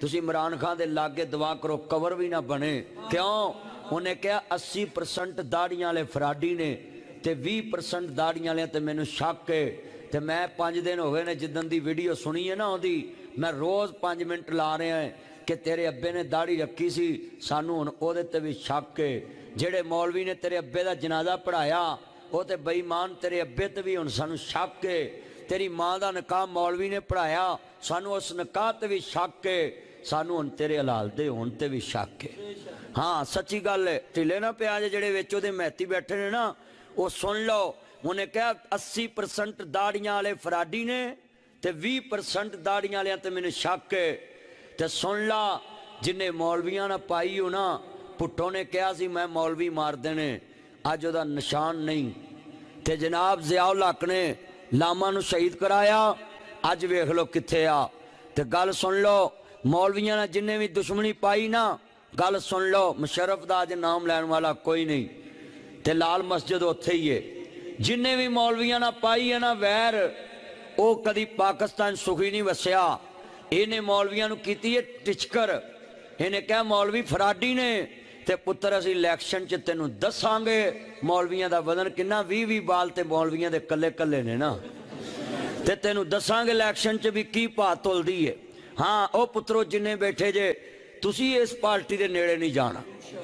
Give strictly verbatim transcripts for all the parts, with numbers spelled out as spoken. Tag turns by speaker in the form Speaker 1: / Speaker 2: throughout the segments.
Speaker 1: तुसी इमरान खान दे लागे दुआ करो कवर भी ना बने। क्यों? उन्हें कहा अस्सी परसेंट दाड़ियां वाले फराडी ने ते बीस परसेंट दाड़ियां वाले ते मैनू शक है। ते मैं पाँच दिन हो गए ने जिदन दी वीडियो सुनी है ना ओदी, मैं रोज़ पाँच मिनट ला रहा है कि तेरे अब्बे ने दाड़ी रखी सी, सानू हुण ओहदे ते भी शक है। जेड़े मौलवी ने तेरे अब्बे दा जनाजा पढ़ाया वो ते बेईमान, तेरे अब्बे ते भी हुण सानू शक है। तेरी माँ दा निकाह मौलवी ने पढ़ाया, सानू उस निकाह ते भी शक है। सानू हुण तेरे हलाल दे होण ते भी शक है। हाँ सच्ची गल है। ढिले ना प्याज जेड़े विच ओहदे महती बैठे ने ना, वो सुन लो। उन्हें कहा अस्सी परसेंट दाड़ियां वाले फराडी ने ते बीस परसेंट दाड़ियां वाले ते मैनू शक है। ते सुन ला, जिन्हें मौलवियां ना पाई हो ना, भुट्टो ने कहा सी मैं मौलवी मार देने, अज वह निशान नहीं। ते जनाब ज़ियाउल हक ने लामा नू शहीद कराया, अज वेख लो कित्थे आ। ते गल सुन लो, मौलवियां ने जिन्हें भी दुश्मनी पाई ना, गल सुन लो, मुशर्रफ दा अज नाम लैन वाला कोई नहीं। ते लाल मस्जिद उत्थे ही है। जिन्हें भी मौलवियां ना पाई है ना वैर, वो कदी पाकिस्तान सुखी नहीं वसया। इन्हें मौलवियां नू कीती है टिचकर। इन्हें कहा मौलवी फराडी ने ते पुत्र असी इलैक्शन च तेनू दसांगे मौलवियां दा वजन किन्ना, भी भी बाल ते मौलवियां दे कल्ले कल्ले ने ना, ते तेनू दसांगे इलैक्शन च भी की भा तुलदी है। हाँ ओ पुत्रो जिन्ने बैठे जे, तुसी इस पार्टी दे नेड़े नहीं जाना,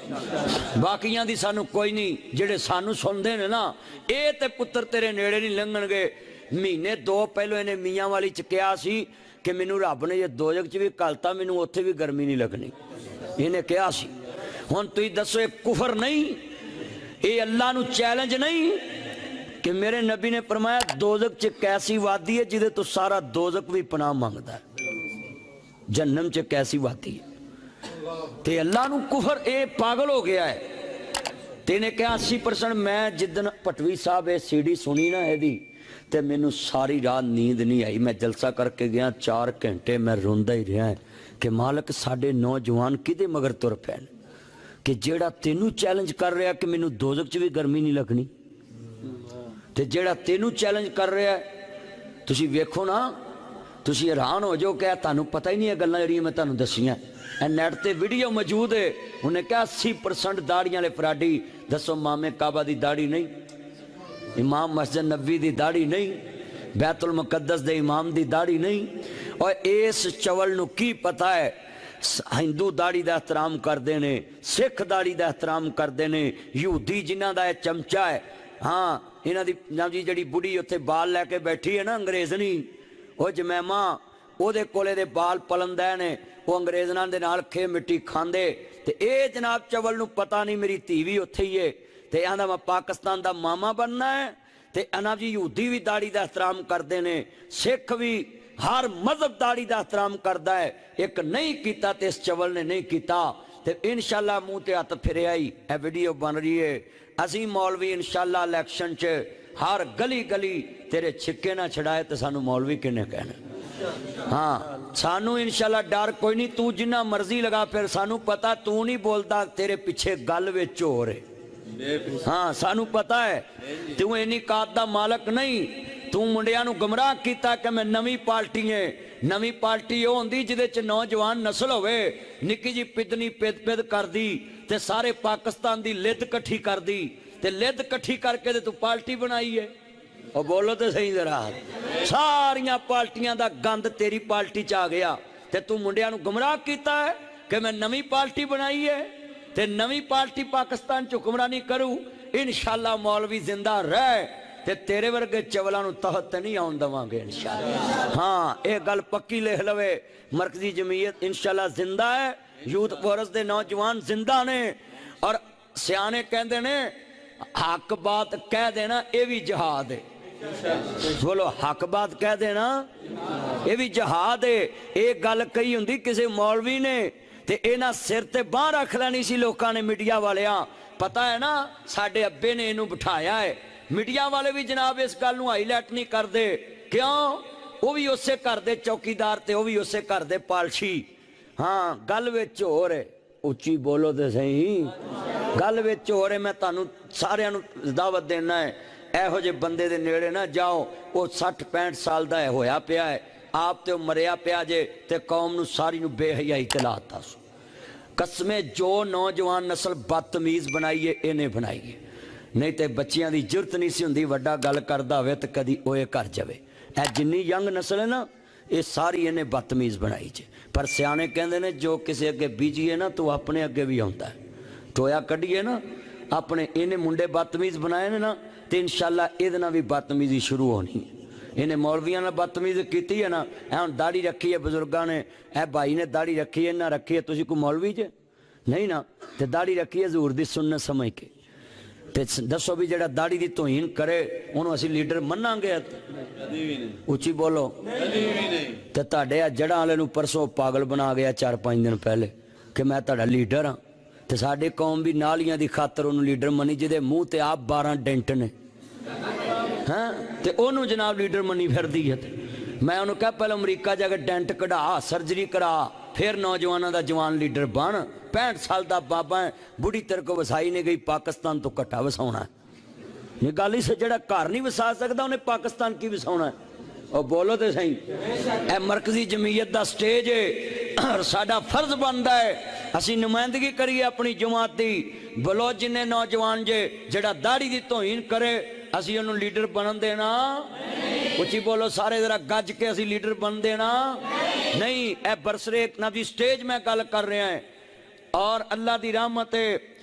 Speaker 1: बाकियां दी सानू कोई नहीं। जेड़े सानू सुनदे ने ना, ये ते पुत्र तेरे नेड़े नहीं लंघणगे। महीने दो पहलों इन्हें मियाँ वाली च कहा सी कि मैनू रब ने जे दोजक च भी घलता, मैनू उत्थे भी गर्मी नहीं लगनी, इन्हें कहा सी। हुण तुसीं दसो ये कुफर नहीं, ये अल्लाह नू चैलेंज नहीं कि मेरे नबी ने फरमाया दोजक च कैसी वादी है जिदे तो सारा दोजक भी पनाह मंगदा है, जन्नम च कैसी वादी है। ते अल्लाह नू कुफर, ये पागल हो गया है। तेने कहा अस्सी परसेंट। मैं जिदन पटवी साहब ये सीडी सुनी ना यदी, ते मैनू सारी रात नींद नहीं आई। मैं जलसा करके गया, चार घंटे मैं रोंदा ही रहा कि मालक साडे नौजवान किदे मगर तुर पैन कि जेड़ा तेनू चैलेंज कर रहा कि मैनू दोजक च भी गर्मी नहीं लगनी, ते जेड़ा तेनू चैलेंज कर रहा है, तुसी वेखो ना, तुसी हैरान हो जाओ। क्या तुहानू पता ही नहीं है गल्लां जड़ियां मैं तुहानू दसियां, नैट ते वीडियो मौजूद है। उन्हें कहा अस्सी परसेंट दाड़ियां वाले फराडी, दसो मामे काबा दी दाड़ी नहीं, इमाम मस्जिद नबी दी दाड़ी नहीं, बैतुल मुकद्दस दे इमाम दी दाड़ी नहीं। और इस चवल नू की पता है, हिंदू दाड़ी का एहतराम करते हैं, सिख दाड़ी का एहतराम करते हैं, यहूदी जिन्हों का चमचा है। हाँ इन्हों की जी जी बुढ़ी उत्थे बाल लैके बैठी है ना अंग्रेजनी, वो जमैमा ਉਹਦੇ ਕੋਲੇ ਦੇ ਬਾਲ ਪਲੰਦਾ ਨੇ, ਉਹ ਅੰਗਰੇਜ਼ਾਂ ਦੇ ਨਾਲ ਖੇ ਮਿੱਟੀ ਖਾਂਦੇ। ਤੇ ਇਹ ਜਨਾਬ ਚਵਲ ਨੂੰ ਪਤਾ ਨਹੀਂ ਮੇਰੀ ਧੀ ਵੀ ਉੱਥੇ ਹੀ ਏ, ਤੇ ਆਂਦਾ ਮੈਂ ਪਾਕਿਸਤਾਨ ਦਾ ਮਾਮਾ ਬਣਨਾ ਹੈ। ਤੇ ਅਨਾ ਜੀ ਯਹੂਦੀ ਵੀ ਦਾੜੀ ਦਾ ਇਹਤਰਾਮ ਕਰਦੇ ਨੇ, ਸਿੱਖ ਵੀ, ਹਰ ਮਜ਼ਹਬ ਦਾੜੀ ਦਾ ਇਹਤਰਾਮ ਕਰਦਾ ਹੈ। ਇੱਕ ਨਹੀਂ ਕੀਤਾ ਤੇ ਇਸ ਚਵਲ ਨੇ ਨਹੀਂ ਕੀਤਾ। ਤੇ ਇਨਸ਼ਾਅੱਲਾ ਮੂੰਹ ਤੇ ਹੱਥ ਫਿਰਿਆ ਹੀ ਇਹ ਵੀਡੀਓ ਬਣ ਰਹੀ ਹੈ। ਅਸੀਂ ਮੌਲਵੀ ਇਨਸ਼ਾਅੱਲਾ ਇਲੈਕਸ਼ਨ 'ਚ ਹਰ ਗਲੀ ਗਲੀ ਤੇਰੇ ਛਿੱਕੇ ਨਾ ਛੜਾਏ ਤੇ ਸਾਨੂੰ ਮੌਲਵੀ ਕਿੰਨੇ ਕਹਿਣਾ। हाँ सानू इंशाल्लाह डर कोई नहीं, तू जिन्ना मर्जी लगा फिर, सानू पता तू नहीं बोलता, तेरे पीछे गल विच हो रहे। हाँ सानू पता है तू इन्नी कात दा मालक नहीं। तू मुंडियां नू गुमराह कीता कि मैं नवी पार्टी है। नवी पार्टी वो होंदी जिहदे च नौजवान नस्ल होवे, निक्की जी पिदनी पिद पिद कर दी ते सारे पाकिस्तान दी लिद कट्ठी कर दी, ते लिद कट्ठी करके ते तू पार्टी बनाई है। और बोलो तो सही जरा, सारिया पार्टियां दा गंद तेरी पार्टी च आ गया, ते तू मुंडियां नू गुमराह कीता है कि मैं नवी पार्टी बनाई है। ते नवी पार्टी पाकिस्तान च हुक्मरानी करू, इंशाअल्लाह मौलवी जिंदा रह, ते तेरे वर्गे चवलों नू तहत नहीं आउण देवांगे इंशाअल्लाह। हाँ ये गल पक्की लिख लवे, मरकजी जमीयत इंशाअल्लाह जिंदा है, यूथ फोरस दे नौजवान जिंदा ने। और सियाने कहंदे ने हक बात कह देना ये भी जिहाद है। बोलो हक बात कह देना ये भी जिहाद है। एक गल कही हुंदी किसी मौलवी ने, ते इन्हां सिर ते बांह रख लैनी सी लोकां ने, मीडिया वालियां। पता है ना साडे अब्बे ने इनू बिठाया है। मीडिया वाले भी जनाब इस गल नू हाईलाइट नहीं करते, क्यों? वो भी उसे घर दे चौकीदार ते वो भी उसे घर दे पालशी। हाँ गल विच हो रहे, उच्ची बोलो तो सही, गल विच हो रहे। मैं तुहानू सारियां नू दावत देना है, इहो जे बंदे दे नेड़े ना जाओ। वो सठ पैंठ साल का है, होया पिया है, آپ تے مریا پیا جے تے قوم نو ساری نو بے حیائی تے لاتا سو قسمیں جو نوجوان نسل بدتمیز بنائیے انہیں بنائیے نہیں تے بچیاں دی جرت نہیں سی ہوندی وڈا گل کردا ہوئے تے کدی اوئے کر جاوے اے جنی ینگ نسل ہے نا یہ ساری انہیں بدتمیز بنائی جے پر سیانے کہندے نے جو کسی اگے بیجیے نا تو اپنے اگے بھی ہوتا ہے ٹویا کڈیے نا اپنے انہیں منڈے بدتمیز بنائے نے نا تو انشاءاللہ ادنا بھی بدتمیزی شروع ہونی ہے انہیں مولویاں نے بدتمیز کیتی ہے نا اے ہن داڑھی رکھی ہے بزرگاں نے اے بھائی نے داڑھی رکھی ہے نہ رکھی ہے تسی کو مولوی جے نہیں نا تے داڑھی رکھی ہے حضور دی سنت سمجھ کے تے دسو بھی جڑا داڑھی دی توہین کرے انہوں اسی لیڈر مننا گے اچھی بولو تے تاڑے جڑا والے نو پرسوں پاگل بنا گیا چار پانچ دن پہلے کہ میں تاڑا لیڈر ہاں تے ساڑے قوم بھی نالیاں دی خاطر انہوں لیڈر منی جدے منہ تے آپ بارہ ڈینٹ نے ہاں تے انہوں جناب لیڈر منی پھر دی ہے میں انہوں کہا پہلے امریکہ جا کے ڈینٹ کڑا سرجری کرا پھر نوجوانہ دا جوان لیڈر بان پینٹ سال دا بابا ہے بڑی تر کو وسائی نے گئی پاکستان تو کٹا وساؤنا ہے یہ گالی سے جڑا کار نہیں وسا سکتا انہیں پاکستان کی وساؤنا ہے اور بولو تے صحیح اے مرکزی جمعیت دا سٹیج ہے ساڑا فرض بندہ ہے اسی نمائندگی کریے اپنی جماعت دی بلو جنہیں نوجوان جے جڑا داڑھی دی توہین کرے اسی انہوں لیڈر بنن دینا کچھ ہی بولو سارے ذرا گج کے اسی لیڈر بن دینا نہیں اے برسرے نبی سٹیج میں گل کر رہے ہیں اور اللہ دی رحمت ہے